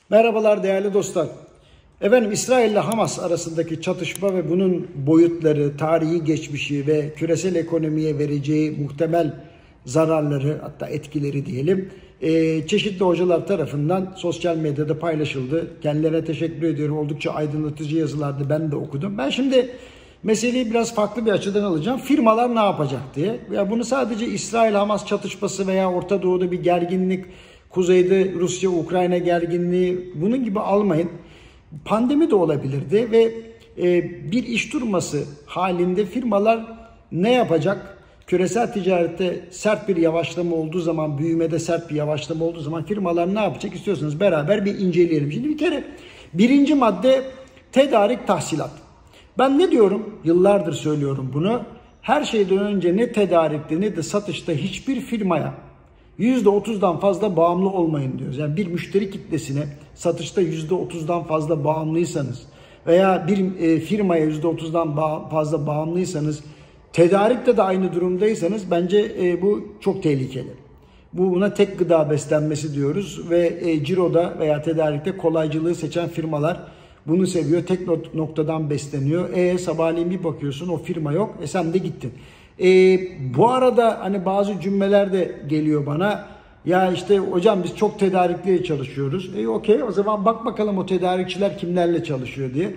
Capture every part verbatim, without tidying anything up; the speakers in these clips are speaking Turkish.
Merhabalar değerli dostlar. Efendim İsrail ile Hamas arasındaki çatışma ve bunun boyutları, tarihi geçmişi ve küresel ekonomiye vereceği muhtemel zararları, hatta etkileri diyelim, e, çeşitli hocalar tarafından sosyal medyada paylaşıldı. Kendilerine teşekkür ediyorum. Oldukça aydınlatıcı yazılardı, ben de okudum. Ben şimdi meseleyi biraz farklı bir açıdan alacağım. Firmalar ne yapacak diye. Ya bunu sadece İsrail-Hamas çatışması veya Orta Doğu'da bir gerginlik, Kuzeyde Rusya-Ukrayna gerginliği, bunun gibi almayın. Pandemi de olabilirdi ve e, bir iş durması halinde firmalar ne yapacak? Küresel ticarette sert bir yavaşlama olduğu zaman, büyümede sert bir yavaşlama olduğu zaman firmalar ne yapacak istiyorsanız beraber bir inceleyelim. Şimdi bir kere birinci madde tedarik, tahsilat. Ben ne diyorum? Yıllardır söylüyorum bunu. Her şeyden önce ne tedarikte ne de satışta hiçbir firmaya yüzde otuzdan fazla bağımlı olmayın diyoruz. Yani bir müşteri kitlesine satışta yüzde otuzdan fazla bağımlıysanız veya bir e, firmaya yüzde otuzdan ba- fazla bağımlıysanız, tedarikte de aynı durumdaysanız bence e, bu çok tehlikeli. Bu buna tek gıda beslenmesi diyoruz ve e, ciroda veya tedarikte kolaycılığı seçen firmalar bunu seviyor. Tek noktadan besleniyor. E sabahleyin bir bakıyorsun o firma yok. E sen de gittin. E, bu arada hani bazı cümleler de geliyor bana. Ya işte hocam biz çok tedarikli çalışıyoruz. E okey, o zaman bak bakalım o tedarikçiler kimlerle çalışıyor diye.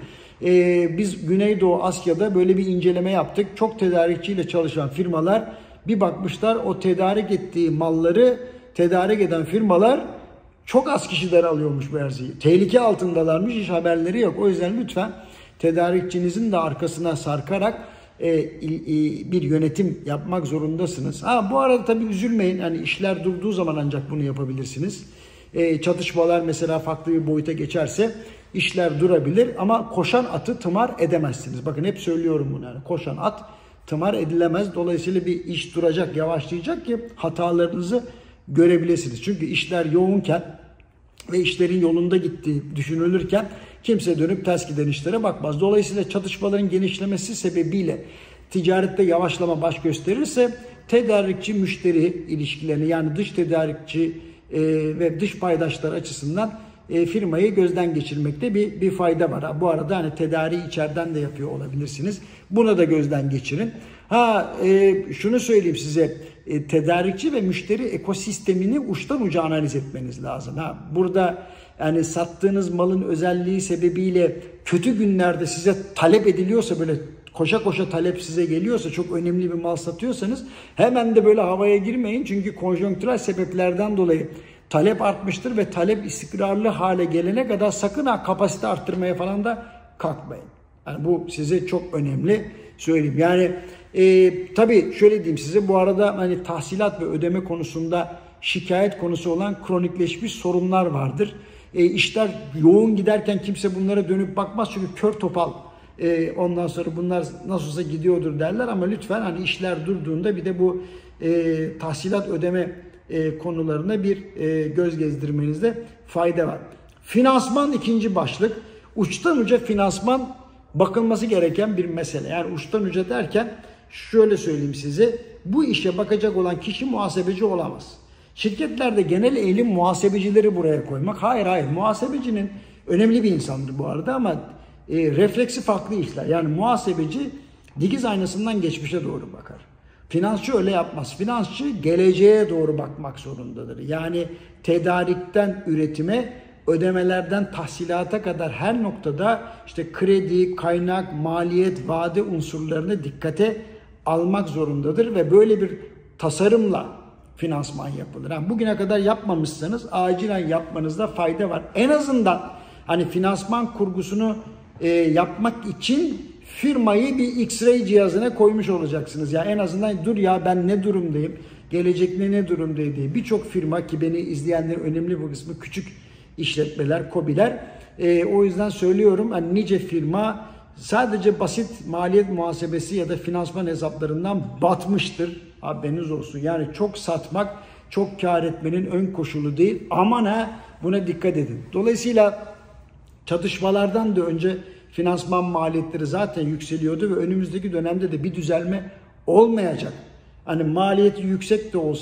E, biz Güneydoğu Asya'da böyle bir inceleme yaptık. Çok tedarikçiyle çalışan firmalar bir bakmışlar, o tedarik ettiği malları tedarik eden firmalar çok az kişiler alıyormuş bu erziyi. Tehlike altındalarmış, hiç haberleri yok. O yüzden lütfen tedarikçinizin de arkasına sarkarak e, e, bir yönetim yapmak zorundasınız. Ha, bu arada tabii üzülmeyin. Yani işler durduğu zaman ancak bunu yapabilirsiniz. E, çatışmalar mesela farklı bir boyuta geçerse işler durabilir. Ama koşan atı tımar edemezsiniz. Bakın hep söylüyorum bunu. Yani koşan at tımar edilemez. Dolayısıyla bir iş duracak, yavaşlayacak ki hatalarınızı görebilirsiniz. Çünkü işler yoğunken ve işlerin yolunda gittiği düşünülürken kimse dönüp ters giden işlere bakmaz. Dolayısıyla çatışmaların genişlemesi sebebiyle ticarette yavaşlama baş gösterirse tedarikçi müşteri ilişkilerini, yani dış tedarikçi e, ve dış paydaşlar açısından e, firmayı gözden geçirmekte bir, bir fayda var. Ha, bu arada hani tedariği içeriden de yapıyor olabilirsiniz. Buna da gözden geçirin. Ha e, şunu söyleyeyim size, e, tedarikçi ve müşteri ekosistemini uçtan uca analiz etmeniz lazım. Ha burada yani sattığınız malın özelliği sebebiyle kötü günlerde size talep ediliyorsa, böyle koşa koşa talep size geliyorsa, çok önemli bir mal satıyorsanız hemen de böyle havaya girmeyin. Çünkü konjonktürel sebeplerden dolayı talep artmıştır ve talep istikrarlı hale gelene kadar sakın ha kapasite arttırmaya falan da kalkmayın. Yani bu size çok önemli söyleyeyim. Yani e, tabii şöyle diyeyim size, bu arada hani tahsilat ve ödeme konusunda şikayet konusu olan kronikleşmiş sorunlar vardır. E, işler yoğun giderken kimse bunlara dönüp bakmaz çünkü kör topal. E, ondan sonra bunlar nasılsa gidiyordur derler ama lütfen hani işler durduğunda bir de bu e, tahsilat ödeme e, konularına bir e, göz gezdirmenizde fayda var. Finansman ikinci başlık. Uçtan uca finansman bakılması gereken bir mesele. Yani uçtan uca derken şöyle söyleyeyim size, bu işe bakacak olan kişi muhasebeci olamaz. Şirketlerde genel eğilim muhasebecileri buraya koymak. Hayır hayır, muhasebecinin önemli bir insandır bu arada ama e, refleksi farklı işler. Yani muhasebeci dikiz aynasından geçmişe doğru bakar. Finansçı öyle yapmaz. Finansçı geleceğe doğru bakmak zorundadır. Yani tedarikten üretime, ödemelerden tahsilata kadar her noktada işte kredi, kaynak, maliyet, vade unsurlarını dikkate almak zorundadır ve böyle bir tasarımla finansman yapılır. Yani bugüne kadar yapmamışsanız acilen yapmanızda fayda var. En azından hani finansman kurgusunu e, yapmak için firmayı bir X-ray cihazına koymuş olacaksınız. Yani en azından dur ya ben ne durumdayım, gelecekte ne durumdayım diye. Birçok firma, ki beni izleyenlerin önemli bir kısmı küçük işletmeler, KOBİ'ler. E, o yüzden söylüyorum, hani nice firma sadece basit maliyet muhasebesi ya da finansman hesaplarından batmıştır. Haberiniz olsun. Yani çok satmak, çok kar etmenin ön koşulu değil. Aman ha, buna dikkat edin. Dolayısıyla çatışmalardan da önce finansman maliyetleri zaten yükseliyordu ve önümüzdeki dönemde de bir düzelme olmayacak. Hani maliyeti yüksek de olsa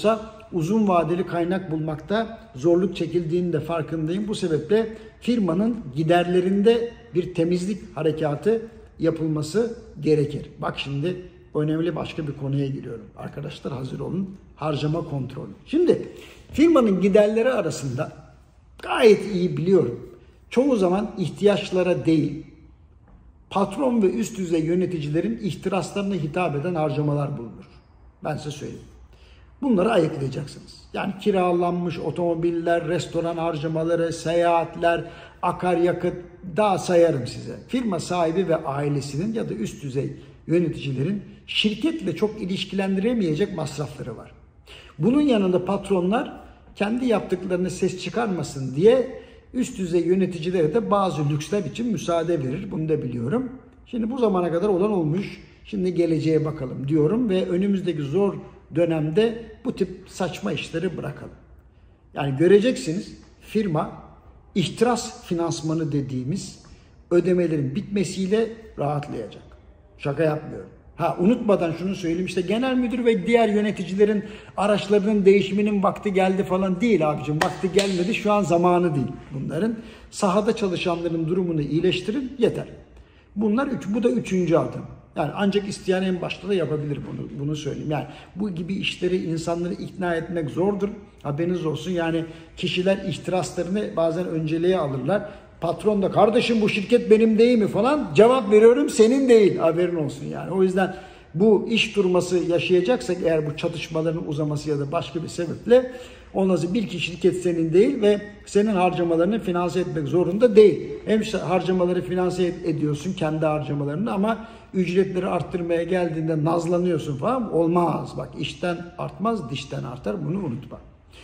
uzun vadeli kaynak bulmakta zorluk çekildiğini de farkındayım. Bu sebeple firmanın giderlerinde bir temizlik harekatı yapılması gerekir. Bak şimdi önemli başka bir konuya giriyorum. Arkadaşlar hazır olun. Harcama kontrolü. Şimdi firmanın giderleri arasında gayet iyi biliyorum. Çoğu zaman ihtiyaçlara değil, patron ve üst düzey yöneticilerin ihtiraslarına hitap eden harcamalar bulunur. Ben size söyleyeyim. Bunları ayıklayacaksınız. Yani kiralanmış otomobiller, restoran harcamaları, seyahatler, akaryakıt, daha sayarım size. Firma sahibi ve ailesinin ya da üst düzey yöneticilerin şirketle çok ilişkilendiremeyecek masrafları var. Bunun yanında patronlar kendi yaptıklarını ses çıkarmasın diye üst düzey yöneticilere de bazı lüksler için müsaade verir. Bunu da biliyorum. Şimdi bu zamana kadar olan olmuş. Şimdi geleceğe bakalım diyorum ve önümüzdeki zor dönemde bu tip saçma işleri bırakalım. Yani göreceksiniz firma ihtiras finansmanı dediğimiz ödemelerin bitmesiyle rahatlayacak. Şaka yapmıyorum. Ha unutmadan şunu söyleyeyim, işte genel müdür ve diğer yöneticilerin araçlarının değişiminin vakti geldi falan değil abicim. Vakti gelmedi, şu an zamanı değil bunların. Sahada çalışanların durumunu iyileştirin yeter. Bunlar üç, bu da üçüncü adım. Yani ancak isteyen en başta da yapabilir bunu, bunu söyleyeyim. Yani bu gibi işleri, insanları ikna etmek zordur. Haberiniz olsun. Yani kişiler ihtiraslarını bazen önceliğe alırlar. Patron da kardeşim bu şirket benim değil mi falan, cevap veriyorum senin değil, haberin olsun yani. O yüzden bu iş durması yaşayacaksak eğer, bu çatışmaların uzaması ya da başka bir sebeple, olmazsa bil ki şirket senin değil ve senin harcamalarını finanse etmek zorunda değil. Hem harcamaları finanse ediyorsun, kendi harcamalarını, ama ücretleri arttırmaya geldiğinde nazlanıyorsun falan, olmaz. Bak işten artmaz dişten artar, bunu unutma.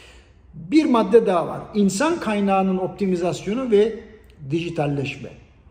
Bir madde daha var. İnsan kaynağının optimizasyonu ve dijitalleşme.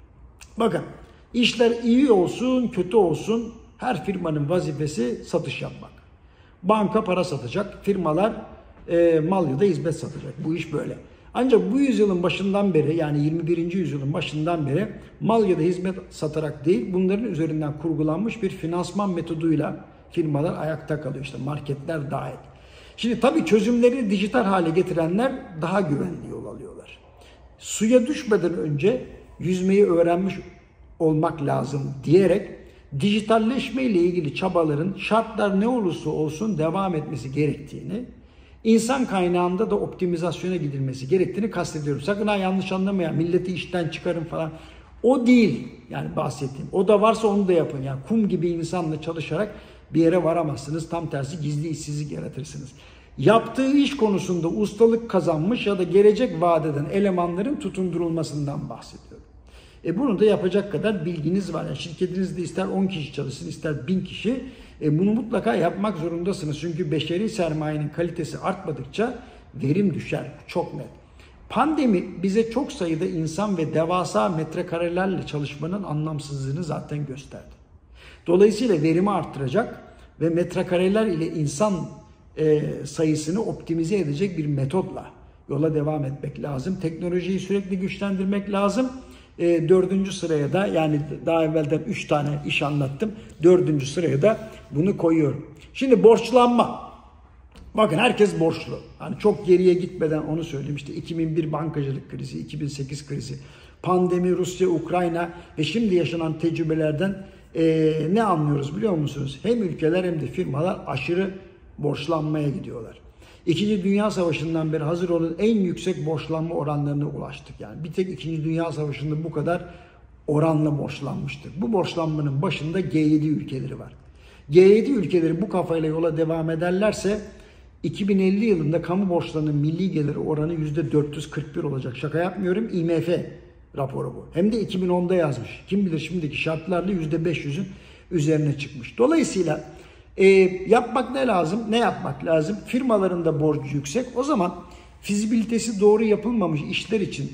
Bakın işler iyi olsun kötü olsun her firmanın vazifesi satış yapmak. Banka para satacak, firmalar e, mal ya da hizmet satacak. Bu iş böyle. Ancak bu yüzyılın başından beri, yani yirmi birinci yüzyılın başından beri mal ya da hizmet satarak değil, bunların üzerinden kurgulanmış bir finansman metoduyla firmalar ayakta kalıyor. İşte marketler dahil. Şimdi tabii çözümleri dijital hale getirenler daha güvenli yol alıyorlar. Suya düşmeden önce yüzmeyi öğrenmiş olmak lazım diyerek dijitalleşme ile ilgili çabaların şartlar ne olursa olsun devam etmesi gerektiğini, insan kaynağında da optimizasyona gidilmesi gerektiğini kastediyorum. Sakın ha yanlış anlamayın, milleti işten çıkarın falan. O değil yani bahsettiğim. O da varsa onu da yapın. Yani kum gibi insanla çalışarak bir yere varamazsınız. Tam tersi gizli işsizlik yaratırsınız. Yaptığı iş konusunda ustalık kazanmış ya da gelecek vaat eden elemanların tutundurulmasından bahsediyorum. E bunu da yapacak kadar bilginiz var. Yani şirketinizde ister on kişi çalışsın, ister bin kişi, e bunu mutlaka yapmak zorundasınız. Çünkü beşeri sermayenin kalitesi artmadıkça verim düşer. Çok net. Pandemi bize çok sayıda insan ve devasa metrekarelerle çalışmanın anlamsızlığını zaten gösterdi. Dolayısıyla verimi arttıracak ve metrekareler ile insan e, sayısını optimize edecek bir metodla yola devam etmek lazım. Teknolojiyi sürekli güçlendirmek lazım. E, dördüncü sıraya da, yani daha evvelden üç tane iş anlattım. Dördüncü sıraya da bunu koyuyorum. Şimdi borçlanma. Bakın herkes borçlu. Hani çok geriye gitmeden onu söyleyeyim. İşte iki bin bir bankacılık krizi, iki bin sekiz krizi, pandemi, Rusya, Ukrayna ve şimdi yaşanan tecrübelerden e, ne anlıyoruz biliyor musunuz? Hem ülkeler hem de firmalar aşırı borçlanmaya gidiyorlar. İkinci Dünya Savaşı'ndan beri hazır olun en yüksek borçlanma oranlarına ulaştık. Yani bir tek İkinci Dünya Savaşı'nda bu kadar oranla borçlanmıştık. Bu borçlanmanın başında G yedi ülkeleri var. G yedi ülkeleri bu kafayla yola devam ederlerse iki bin elli yılında kamu borçlarının milli geliri oranı yüzde dört yüz kırk bir olacak. Şaka yapmıyorum. I M F raporu bu. Hem de iki bin onda yazmış. Kim bilir şimdiki şartlarla yüzde beş yüzün üzerine çıkmış. Dolayısıyla e, yapmak ne lazım? Ne yapmak lazım? Firmaların da borcu yüksek. O zaman fizibilitesi doğru yapılmamış işler için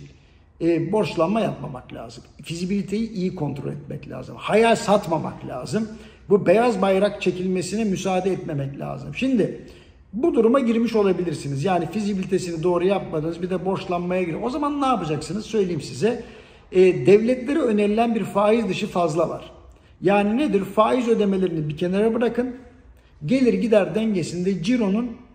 e, borçlanma yapmamak lazım. Fizibiliteyi iyi kontrol etmek lazım. Hayal satmamak lazım. Bu beyaz bayrak çekilmesine müsaade etmemek lazım. Şimdi bu duruma girmiş olabilirsiniz. Yani fizibilitesini doğru yapmadınız, bir de borçlanmaya giriyor. O zaman ne yapacaksınız? Söyleyeyim size. E, devletlere önerilen bir faiz dışı fazla var. Yani nedir? Faiz ödemelerini bir kenara bırakın. Gelir gider dengesinde cironun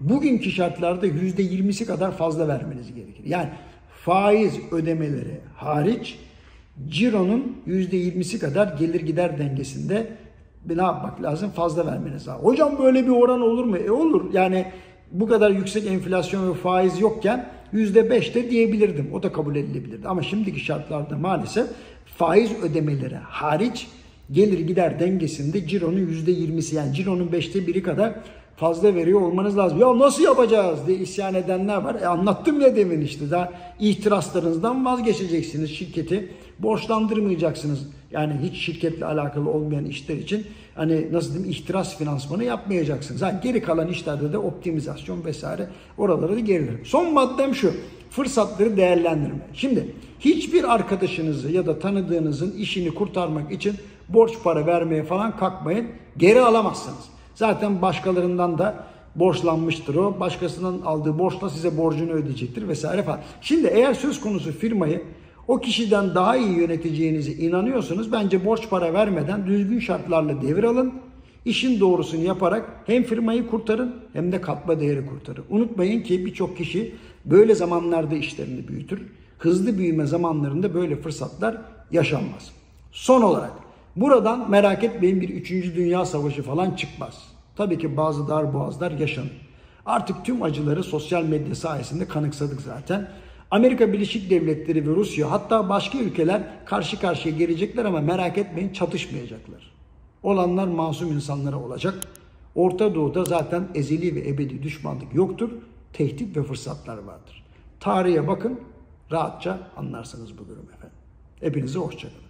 bugünkü şartlarda yüzde yirmisi kadar fazla vermeniz gerekir. Yani faiz ödemeleri hariç cironun yüzde yirmisi kadar gelir gider dengesinde ne yapmak lazım? Fazla vermeniz lazım. Hocam böyle bir oran olur mu? E olur. Yani bu kadar yüksek enflasyon ve faiz yokken yüzde beş de diyebilirdim. O da kabul edilebilirdi. Ama şimdiki şartlarda maalesef faiz ödemeleri hariç gelir gider dengesinde cironun yüzde yirmisi, yani cironun beşte biri kadar fazla veriyor olmanız lazım. Ya nasıl yapacağız diye isyan edenler var. E anlattım ya demin işte. Daha ihtiraslarınızdan vazgeçeceksiniz. Şirketi borçlandırmayacaksınız. Yani hiç şirketle alakalı olmayan işler için hani nasıl diyeyim ihtiras finansmanı yapmayacaksınız. Yani geri kalan işlerde de optimizasyon vesaire oralara da gerilir. Son maddem şu. Fırsatları değerlendirme. Şimdi hiçbir arkadaşınızı ya da tanıdığınızın işini kurtarmak için borç para vermeye falan kalkmayın. Geri alamazsınız. Zaten başkalarından da borçlanmıştır o. Başkasından aldığı borçla size borcunu ödeyecektir vesaire falan. Şimdi eğer söz konusu firmayı o kişiden daha iyi yöneteceğinize inanıyorsanız bence borç para vermeden düzgün şartlarla devir alın. İşin doğrusunu yaparak hem firmayı kurtarın hem de katma değeri kurtarın. Unutmayın ki birçok kişi böyle zamanlarda işlerini büyütür. Hızlı büyüme zamanlarında böyle fırsatlar yaşanmaz. Son olarak buradan merak etmeyin bir üçüncü Dünya Savaşı falan çıkmaz. Tabii ki bazı darboğazlar yaşanır. Artık tüm acıları sosyal medya sayesinde kanıksadık zaten. Amerika Birleşik Devletleri ve Rusya hatta başka ülkeler karşı karşıya gelecekler ama merak etmeyin çatışmayacaklar. Olanlar masum insanlara olacak. Orta Doğu'da zaten ezeli ve ebedi düşmanlık yoktur. Tehdit ve fırsatlar vardır. Tarihe bakın, rahatça anlarsınız bu durum efendim. Hepinize hoşça kalın.